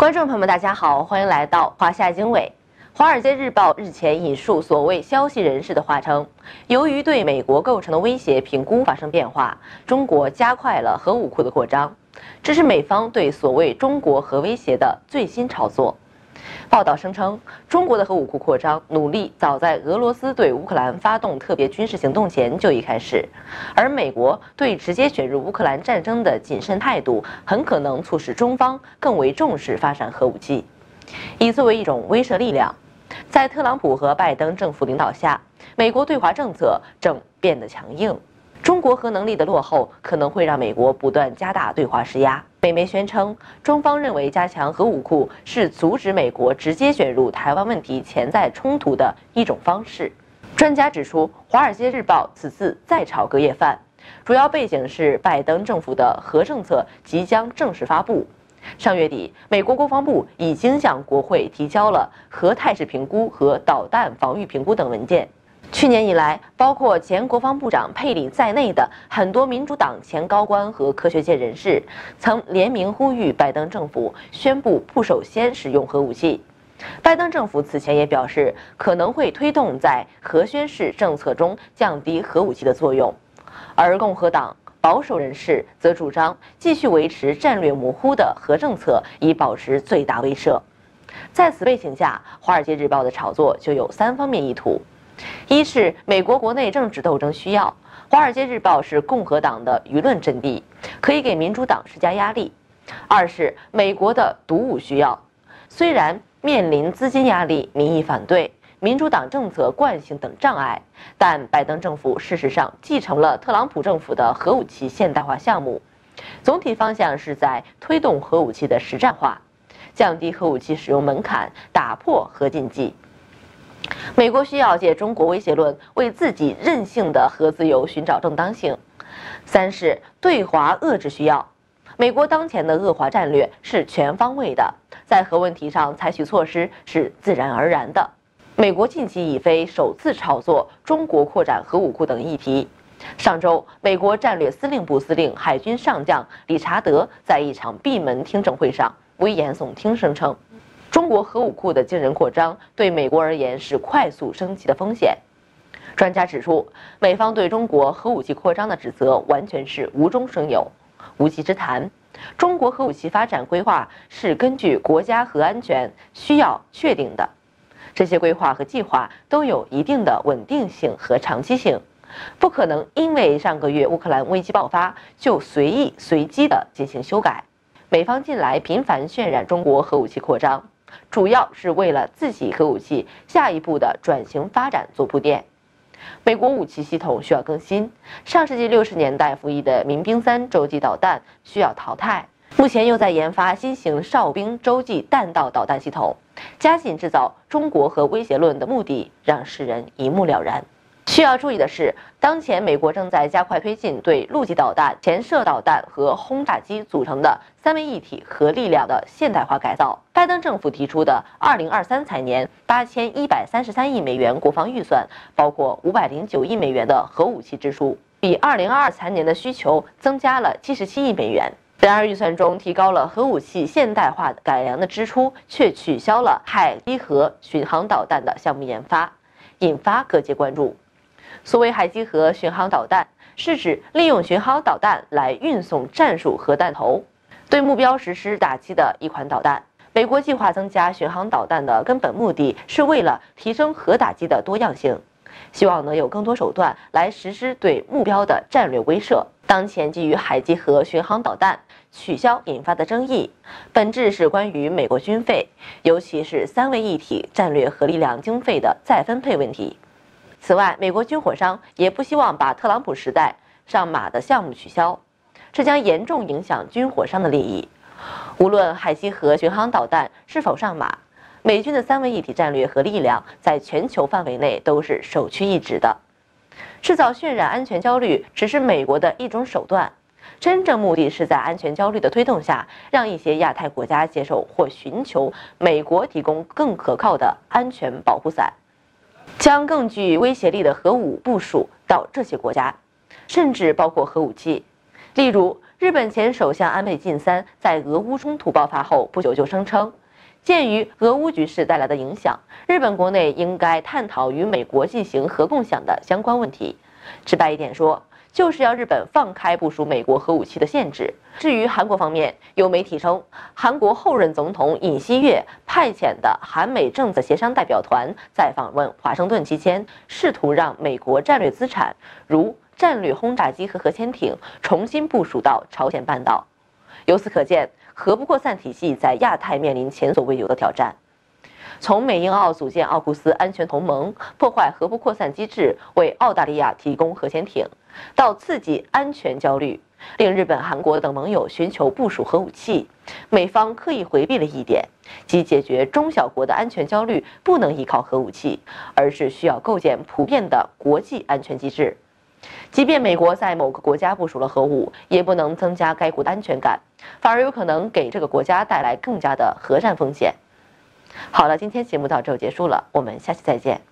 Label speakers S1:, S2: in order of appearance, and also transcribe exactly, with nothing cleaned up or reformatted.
S1: 观众朋友们，大家好，欢迎来到华夏经纬。《华尔街日报》日前引述所谓消息人士的话称，由于对美国构成的威胁评估发生变化，中国加快了核武库的扩张，这是美方对所谓中国核威胁的最新炒作。报道声称，中国的核武库扩张努力早在俄罗斯对乌克兰发动特别军事行动前就已开始，而美国对直接卷入乌克兰战争的谨慎态度，很可能促使中方更为重视发展核武器，以作为一种威慑力量。在特朗普和拜登政府领导下，美国对华政策正变得强硬。中国核能力的落后可能会让美国不断加大对华施压。美媒宣称，中方认为加强核武库是阻止美国直接卷入台湾问题潜在冲突的一种方式。专家指出，《华尔街日报》此次再炒隔夜饭，主要背景是拜登政府的核政策即将正式发布。上月底，美国国防部已经向国会提交了核态势评估和导弹防御评估等文件。去年以来，包括前国防部长佩里在内的很多民主党前高官和科学界人士，曾联名呼吁拜登政府宣布不首先使用核武器。拜登政府此前也表示，可能会推动在核宣示政策中降低核武器的作用，而共和党保守人士则主张继续维持战略模糊的核政策，以保持最大威慑。在此背景下，《华尔街日报》的炒作就有三方面意图。一是美国国内政治斗争需要，《华尔街日报》是共和党的舆论阵地，可以给民主党施加压力；二是美国的毒武需要，虽然面临资金压力、民意反对、民主党政策惯性等障碍，但拜登政府事实上继承了特朗普政府的核武器现代化项目，总体方向是在推动核武器的实战化，降低核武器使用门槛，打破核禁忌。美国需要借中国威胁论为自己任性的核自由寻找正当性。三是对华遏制需要，美国当前的遏华战略是全方位的，在核问题上采取措施是自然而然的。美国近期已非首次炒作中国扩展核武库等议题。上周，美国战略司令部司令海军上将理查德在一场闭门听证会上危言耸听，声称中国核武库的惊人扩张对美国而言是快速升级的风险。专家指出，美方对中国核武器扩张的指责完全是无中生有、无稽之谈。中国核武器发展规划是根据国家核安全需要确定的，这些规划和计划都有一定的稳定性和长期性，不可能因为上个月乌克兰危机爆发就随意随机地进行修改。美方近来频繁渲染中国核武器扩张，主要是为了自己核武器下一步的转型发展做铺垫。美国武器系统需要更新，上世纪六十年代服役的民兵三洲际导弹需要淘汰，目前又在研发新型哨兵洲际弹道导弹系统，加紧制造中国核威胁论的目的让世人一目了然。需要注意的是，当前美国正在加快推进对陆基导弹、潜射导弹和轰炸机组成的三位一体核力量的现代化改造。拜登政府提出的二零二三财年八千一百三十三亿美元国防预算，包括五百零九亿美元的核武器支出，比二零二二财年的需求增加了七十七亿美元。然而，预算中提高了核武器现代化改良的支出，却取消了海基核巡航导弹的项目研发，引发各界关注。所谓海基核巡航导弹，是指利用巡航导弹来运送战术核弹头，对目标实施打击的一款导弹。美国计划增加巡航导弹的根本目的是为了提升核打击的多样性，希望能有更多手段来实施对目标的战略威慑。当前基于海基核巡航导弹取消引发的争议，本质是关于美国军费，尤其是三位一体战略核力量经费的再分配问题。此外，美国军火商也不希望把特朗普时代上马的项目取消，这将严重影响军火商的利益。无论海基核巡航导弹是否上马，美军的三位一体战略核力量在全球范围内都是首屈一指的。制造渲染安全焦虑只是美国的一种手段，真正目的是在安全焦虑的推动下，让一些亚太国家接受或寻求美国提供更可靠的安全保护伞，将更具威胁力的核武部署到这些国家，甚至包括核武器。例如， 日本前首相安倍晋三在俄乌冲突爆发后不久就声称，鉴于俄乌局势带来的影响，日本国内应该探讨与美国进行核共享的相关问题。直白一点说，就是要日本放开部署美国核武器的限制。至于韩国方面，有媒体称，韩国后任总统尹锡悦派遣的韩美政策协商代表团在访问华盛顿期间，试图让美国战略资产如战略轰炸机和核潜艇重新部署到朝鲜半岛。由此可见，核不扩散体系在亚太面临前所未有的挑战。从美英澳组建奥库斯安全同盟，破坏核不扩散机制，为澳大利亚提供核潜艇，到刺激安全焦虑，令日本、韩国等盟友寻求部署核武器，美方刻意回避了一点，即解决中小国的安全焦虑不能依靠核武器，而是需要构建普遍的国际安全机制。即便美国在某个国家部署了核武，也不能增加该国的安全感，反而有可能给这个国家带来更加的核战风险。好了，今天节目到这就结束了，我们下期再见。